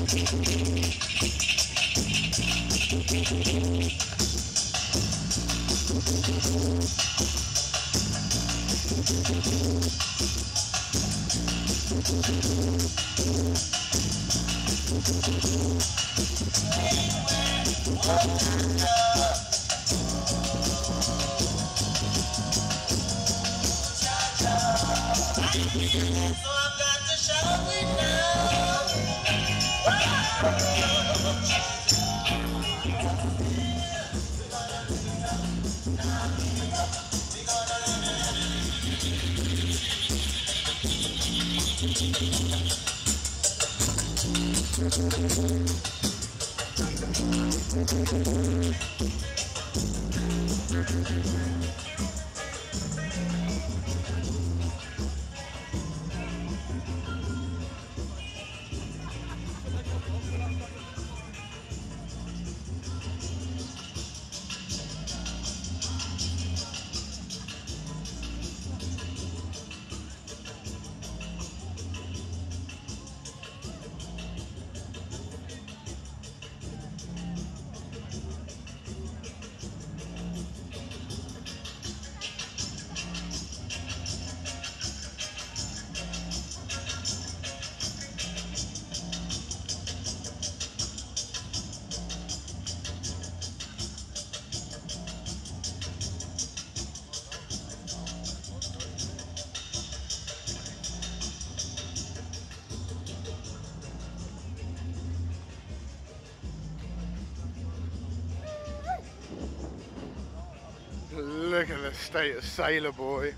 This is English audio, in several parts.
Look at the state of Sailor Boy.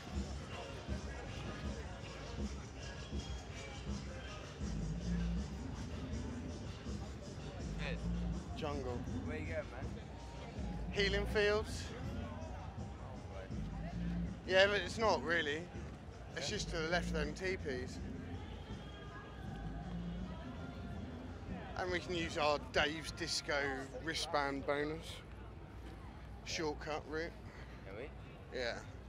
Yes. Jungle. Where you going, man? Healing Fields. Yeah, but it's not really. It's just to the left of them teepees. And we can use our Dave's Disco wristband bonus. Shortcut route. Can we? Yeah.